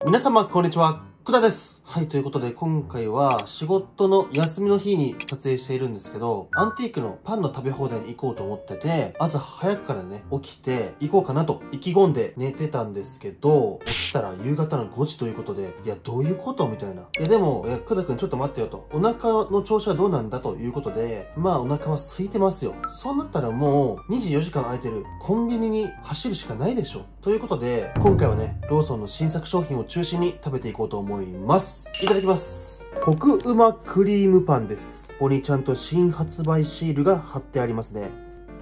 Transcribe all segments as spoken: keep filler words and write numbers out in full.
皆様、こんにちは。くだです。はい、ということで、今回は仕事の休みの日に撮影しているんですけど、アンティークのパンの食べ放題に行こうと思ってて、朝早くからね、起きて行こうかなと意気込んで寝てたんですけど、起きたら夕方のごじということで、いや、どういうことみたいな。いや、でも、いや、くだくんちょっと待ってよと。お腹の調子はどうなんだということで、まあ、お腹は空いてますよ。そうなったらもう、にじゅうよじかん空いてるコンビニに走るしかないでしょ。ということで、今回はね、ローソンの新作商品を中心に食べていこうと思います。いただきます。コクうまクリームパンです。ここにちゃんと新発売シールが貼ってありますね。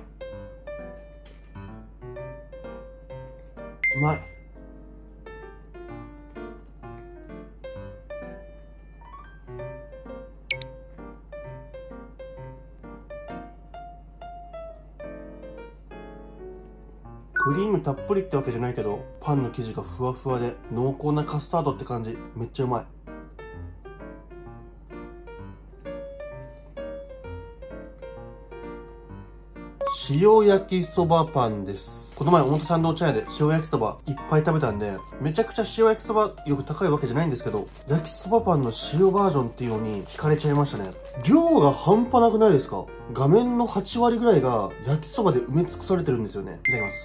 うまい。クリームたっぷりってわけじゃないけど、パンの生地がふわふわで濃厚なカスタードって感じ。めっちゃうまい。塩焼きそばパンです。この前表参道茶屋で塩焼きそばいっぱい食べたんで、めちゃくちゃ塩焼きそばよく高いわけじゃないんですけど、焼きそばパンの塩バージョンっていうのに惹かれちゃいましたね。量が半端なくないですか？画面のはちわりぐらいが焼きそばで埋め尽くされてるんですよね。いただきます。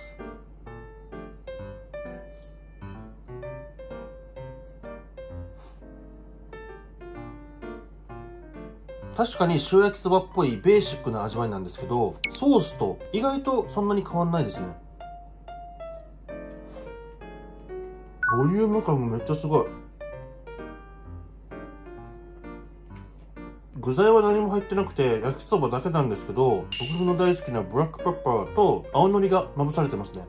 確かに塩焼きそばっぽいベーシックな味わいなんですけど、ソースと意外とそんなに変わんないですね。ボリューム感もめっちゃすごい。具材は何も入ってなくて焼きそばだけなんですけど、僕の大好きなブラックペッパーと青のりがまぶされてますね。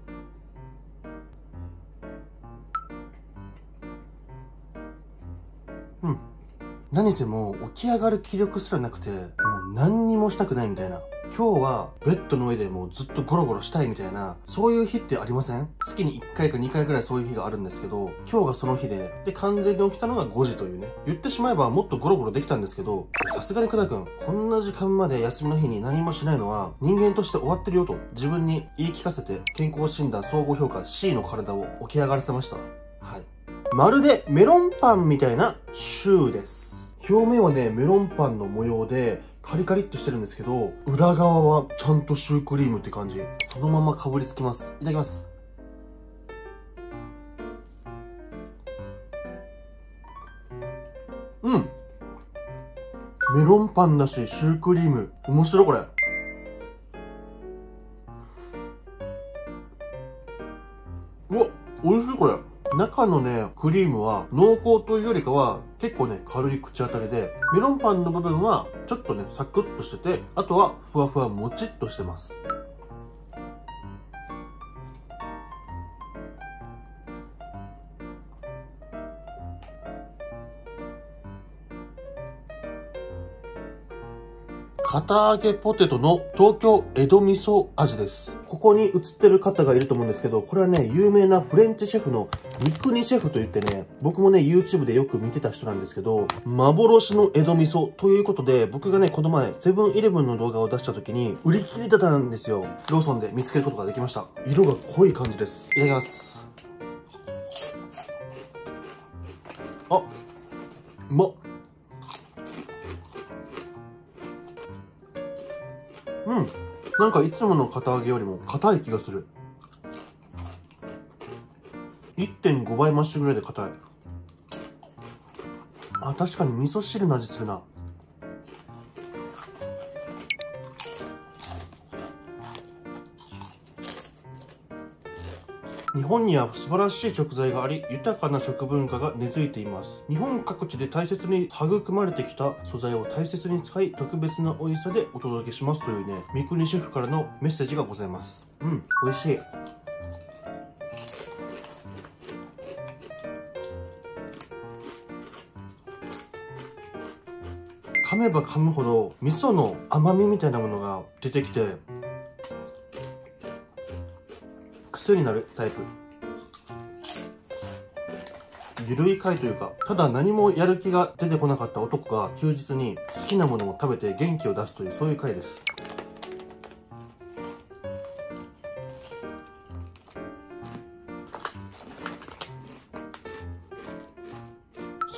うん。何せもう起き上がる気力すらなくて、もう何にもしたくないみたいな。今日はベッドの上でもうずっとゴロゴロしたいみたいな、そういう日ってありません？月にいっかいかにかいぐらいそういう日があるんですけど、今日がその日で、で、完全に起きたのがごじというね。言ってしまえばもっとゴロゴロできたんですけど、さすがにくだくん、こんな時間まで休みの日に何もしないのは人間として終わってるよと自分に言い聞かせて、健康診断総合評価 シー の体を起き上がらせました。はい。まるでメロンパンみたいなシューです。表面はね、メロンパンの模様で、カリカリっとしてるんですけど、裏側はちゃんとシュークリームって感じ。そのままかぶりつきます。いただきます。うん。メロンパンだし、シュークリーム。面白いこれ。うわ、美味しいこれ。中のね、クリームは濃厚というよりかは結構ね、軽い口当たりで、メロンパンの部分はちょっとね、サクッとしてて、あとはふわふわもちっとしてます。堅揚げポテトの東京江戸味噌味です。ここに映ってる方がいると思うんですけど、これはね、有名なフレンチシェフの三國シェフといってね、僕もね、YouTube でよく見てた人なんですけど、幻の江戸味噌ということで、僕がね、この前、セブンイレブンの動画を出した時に、売り切りだったんですよ。ローソンで見つけることができました。色が濃い感じです。いただきます。あ、うまっ。うん。なんかいつもの堅揚げよりも硬い気がする。いってんごばい増しぐらいで硬い。あ、確かに味噌汁の味するな。日本には素晴らしい食材があり、豊かな食文化が根付いています。日本各地で大切に育まれてきた素材を大切に使い、特別な美味しさでお届けしますというね、三國シェフからのメッセージがございます。うん、美味しい。噛めば噛むほど味噌の甘みみたいなものが出てきて、癖になるタイプ。ゆるい回というか、ただ何もやる気が出てこなかった男が休日に好きなものを食べて元気を出すという、そういう回です。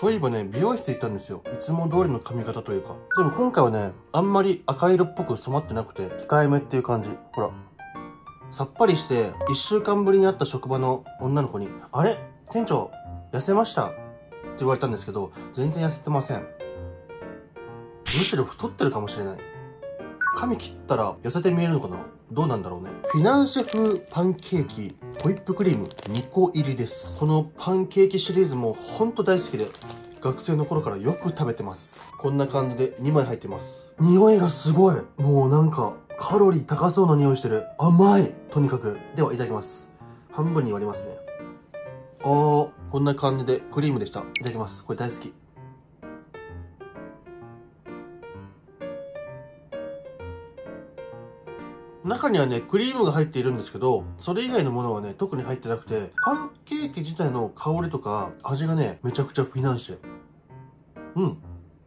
そういえばね、美容室行ったんですよ。いつも通りの髪型というか。でも今回はね、あんまり赤色っぽく染まってなくて、控えめっていう感じ。ほら。さっぱりして、いっしゅうかんぶりに会った職場の女の子に、あれ店長、痩せましたって言われたんですけど、全然痩せてません。むしろ太ってるかもしれない。髪切ったら痩せて見えるのかな？どうなんだろうね。フィナンシェ風パンケーキ、ホイップクリームにこ入りです。このパンケーキシリーズもほんと大好きで、学生の頃からよく食べてます。こんな感じでにまい入ってます。匂いがすごい。もうなんか、カロリー高そうな匂いしてる。甘い。とにかく。では、いただきます。半分に割りますね。あー、こんな感じでクリームでした。いただきます。これ大好き。中にはね、クリームが入っているんですけど、それ以外のものはね、特に入ってなくて、パンケーキ自体の香りとか味がね、めちゃくちゃフィナンシェ。うん。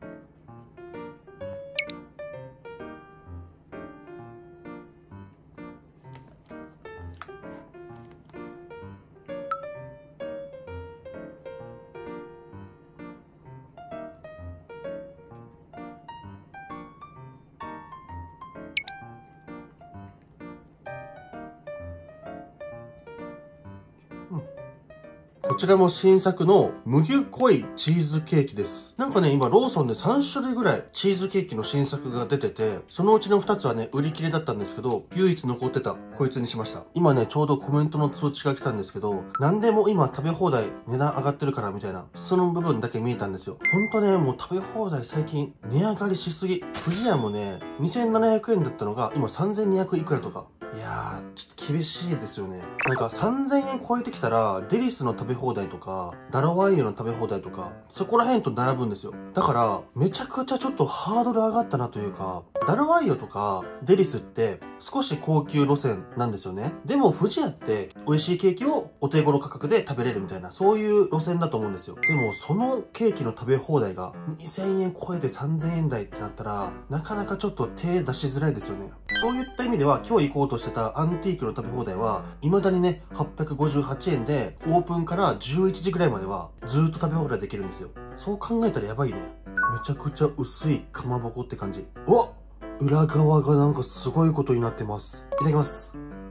こちらも新作の麦濃いチーズケーキです。なんかね、今ローソンでさんしゅるいぐらいチーズケーキの新作が出てて、そのうちのふたつはね、売り切れだったんですけど、唯一残ってたこいつにしました。今ね、ちょうどコメントの通知が来たんですけど、なんでも今食べ放題値段上がってるからみたいな、その部分だけ見えたんですよ。ほんとね、もう食べ放題最近値上がりしすぎ。不二家もね、にせんななひゃくえんだったのが今さんぜんにひゃくいくらとか。いやー、ちょっと厳しいですよね。なんかさんぜんえん超えてきたら、デリスの食べ放題とか、ダラワイユの食べ放題とか、そこら辺と並ぶんですよ。だから、めちゃくちゃちょっとハードル上がったなというか、ダラワイユとか、デリスって、少し高級路線なんですよね。でも、富士屋って、美味しいケーキをお手頃価格で食べれるみたいな、そういう路線だと思うんですよ。でも、そのケーキの食べ放題が、にせんえん超えてさんぜんえん台ってなったら、なかなかちょっと手出しづらいですよね。そういった意味では、今日行こうとしてたアンティークの食べ放題は、未だにね、はっぴゃくごじゅうはちえんで、オープンからじゅういちじぐらいまでは、ずーっと食べ放題できるんですよ。そう考えたらやばいね。めちゃくちゃ薄いかまぼこって感じ。お！裏側がなんかすごいことになってます。いただきます。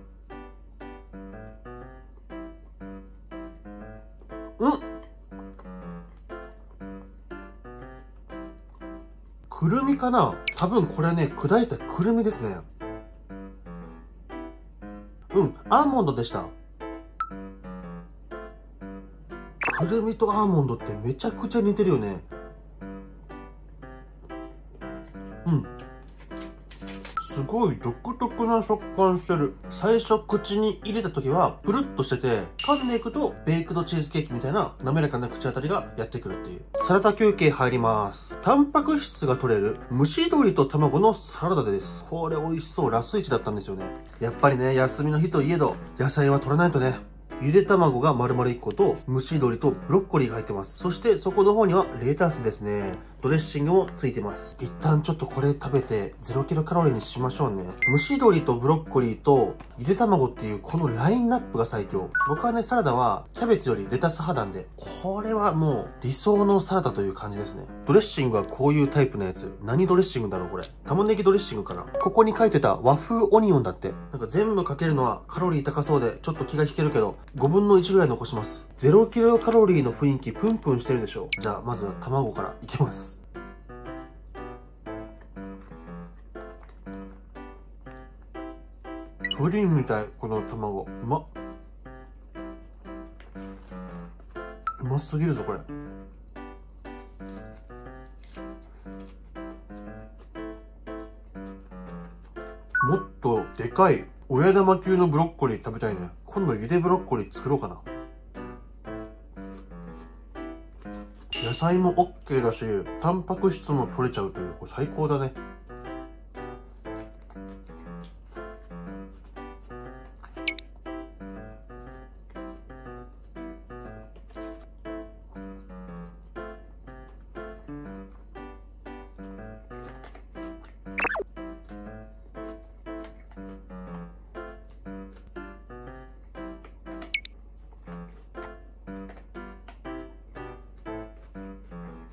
うん！くるみかな？多分これね、砕いたくるみですね。うん、アーモンドでした。くるみとアーモンドってめちゃくちゃ似てるよね。うん。すごい独特な食感してる。最初口に入れた時はプルッとしてて、噛んでいくとベイクドチーズケーキみたいな滑らかな口当たりがやってくるっていう。サラダ休憩入ります。タンパク質が取れる蒸し鶏と卵のサラダです。これ美味しそう。ラスイチだったんですよね。やっぱりね、休みの日といえど野菜は取らないとね。ゆで卵が丸々いっこと蒸し鶏とブロッコリーが入ってます。そしてそこの方にはレタスですね。ドレッシングもついてます。一旦ちょっとこれ食べてゼロキロカロリーにしましょうね。蒸し鶏とブロッコリーとゆで卵っていうこのラインナップが最強。僕はね、サラダはキャベツよりレタス派なんで、これはもう理想のサラダという感じですね。ドレッシングはこういうタイプのやつ。何ドレッシングだろうこれ。玉ねぎドレッシングかな。ここに書いてた和風オニオンだって。なんか全部かけるのはカロリー高そうでちょっと気が引けるけど、ごぶんのいちぐらい残します。ゼロキロカロリーの雰囲気プンプンしてるでしょ。じゃあまずは卵からいきます。プリンみたい、この卵。うまっ。うますぎるぞ、これ。もっとでかい、親玉級のブロッコリー食べたいね。今度ゆでブロッコリー作ろうかな。野菜も オーケー だし、タンパク質も取れちゃうという、これ最高だね。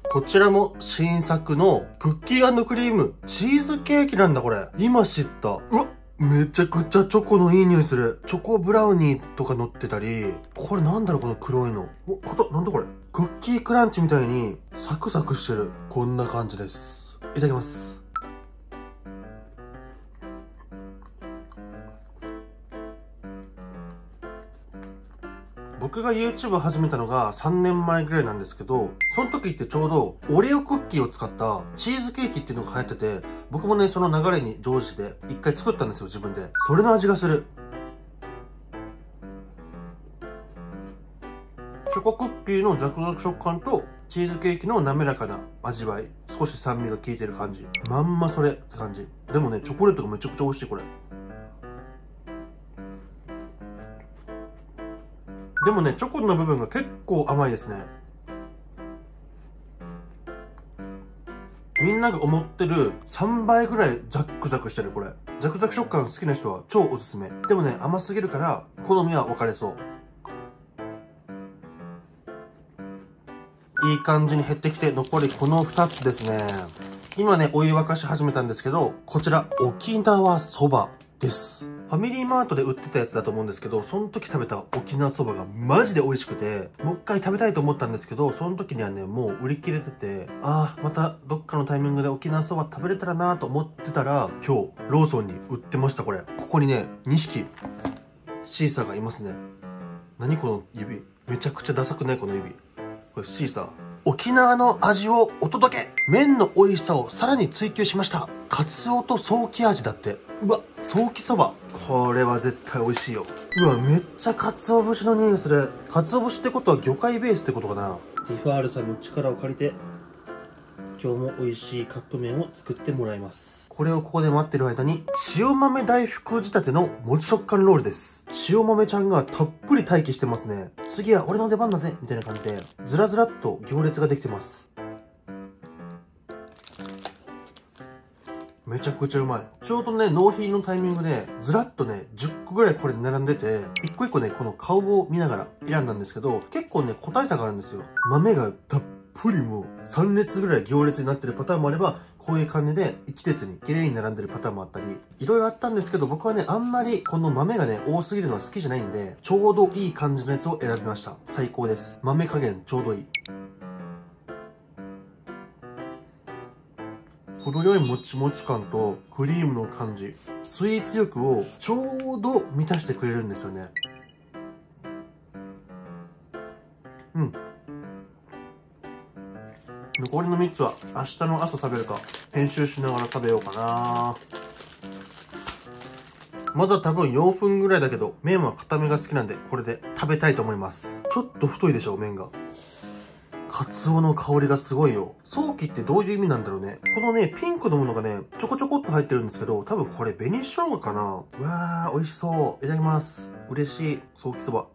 こちらも新作のクッキー&クリームチーズケーキなんだこれ。今知った。うわっ、めちゃくちゃチョコのいい匂いする。チョコブラウニーとか乗ってたり、これなんだろうこの黒いの。お、かた、なんだこれ。クッキークランチみたいにサクサクしてる。こんな感じです。いただきます。僕が YouTube 始めたのがさんねんまえぐらいなんですけど、その時ってちょうどオレオクッキーを使ったチーズケーキっていうのが流行ってて、僕もね、その流れに乗じて一回作ったんですよ、自分で。それの味がする。チョコクッキーのザクザク食感とチーズケーキの滑らかな味わい。少し酸味が効いてる感じ。まんまそれって感じ。でもね、チョコレートがめちゃくちゃ美味しい、これ。でもね、チョコの部分が結構甘いですね。みんなが思ってるさんばいぐらいザックザクしてる、これ。ザクザク食感好きな人は超おすすめ。でもね、甘すぎるから好みは分かれそう。いい感じに減ってきて、残りこのふたつですね。今ね、お湯沸かし始めたんですけど、こちら、沖縄そばです。ファミリーマートで売ってたやつだと思うんですけど、その時食べた沖縄そばがマジで美味しくて、もう一回食べたいと思ったんですけど、その時にはね、もう売り切れてて、ああ、またどっかのタイミングで沖縄そば食べれたらなと思ってたら、今日、ローソンに売ってました、これ。ここにね、にひき、シーサーがいますね。何この指。めちゃくちゃダサくないこの指。これシーサー。沖縄の味をお届け。麺の美味しさをさらに追求しました。カツオとソーキ味だって。うわ、ソーキそば。これは絶対美味しいよ。うわ、めっちゃカツオ節の匂いする。カツオ節ってことは魚介ベースってことかな。ティファールさんの力を借りて、今日も美味しいカップ麺を作ってもらいます。これをここで待ってる間に、塩豆大福仕立てのもち食感ロールです。塩豆ちゃんがたっぷり待機してますね。次は俺の出番だぜみたいな感じで、ずらずらっと行列ができてます。めちゃくちゃうまい。ちょうどね、納品のタイミングで、ずらっとね、じゅっこぐらいこれ並んでて、一個一個ね、この顔を見ながら選んだんですけど、結構ね、個体差があるんですよ。豆がたっぷりもうさん列ぐらい行列になってるパターンもあれば、こういう感じでいち列に綺麗に並んでるパターンもあったり、いろいろあったんですけど、僕はね、あんまりこの豆がね、多すぎるのは好きじゃないんで、ちょうどいい感じのやつを選びました。最高です。豆加減ちょうどいい。程よいもちもち感とクリームの感じ、スイーツ欲をちょうど満たしてくれるんですよね。うん。残りのみっつは明日の朝食べるか、編集しながら食べようかな。まだ多分よんぷんぐらいだけど、麺は固めが好きなんで、これで食べたいと思います。ちょっと太いでしょ、麺が。カツオの香りがすごいよ。ソーキってどういう意味なんだろうね。このね、ピンクのものがね、ちょこちょこっと入ってるんですけど、多分これ紅生姜かな。うわー、美味しそう。いただきます。嬉しい。ソーキそば。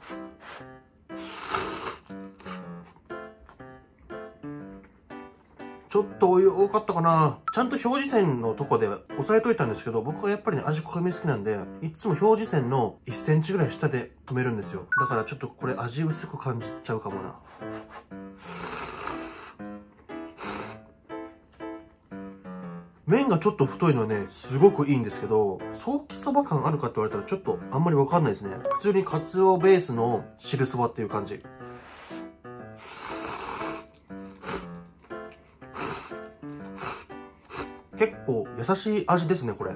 ちょっとお湯多かったかな。ちゃんと表示線のとこで押さえといたんですけど、僕はやっぱりね、味濃いめ好きなんで、いつも表示線のいっセンチぐらい下で止めるんですよ。だからちょっとこれ味薄く感じちゃうかもな。麺がちょっと太いのはね、すごくいいんですけど、ソーキそば感あるかって言われたらちょっとあんまりわかんないですね。普通にカツオベースの汁そばっていう感じ。結構優しい味ですね、これ。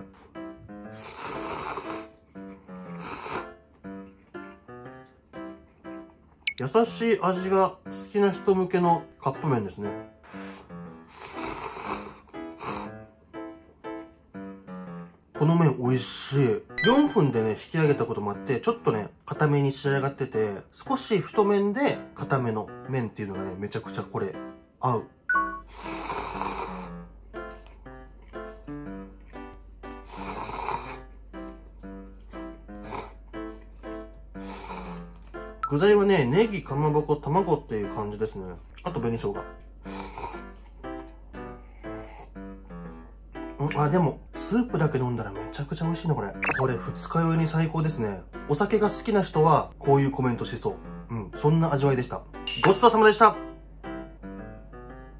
優しい味が好きな人向けのカップ麺ですね。この麺美味しい。よんぷんでね、引き上げたこともあって、ちょっとね、固めに仕上がってて、少し太麺で固めの麺っていうのがね、めちゃくちゃこれ、合う。具材はね、ネギ、かまぼこ、卵っていう感じですね。あと紅生姜。うん、あ、でも、スープだけ飲んだらめちゃくちゃ美味しいな、これ。これ、二日酔いに最高ですね。お酒が好きな人は、こういうコメントしそう。うん、そんな味わいでした。ごちそうさまでした。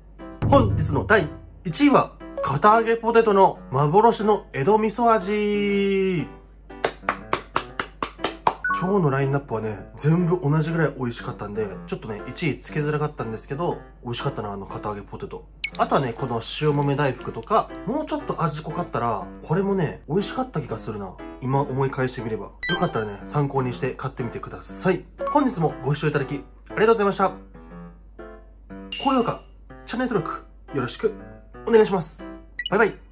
本日のだいいちいは、堅揚げポテトの幻の江戸味噌味。今日のラインナップはね、全部同じぐらい美味しかったんで、ちょっとね、いちいつけづらかったんですけど、美味しかったな、あの堅揚げポテト。あとはね、この塩豆大福とか、もうちょっと味濃かったら、これもね、美味しかった気がするな。今思い返してみれば。よかったらね、参考にして買ってみてください。本日もご視聴いただき、ありがとうございました。高評価、チャンネル登録、よろしくお願いします。バイバイ。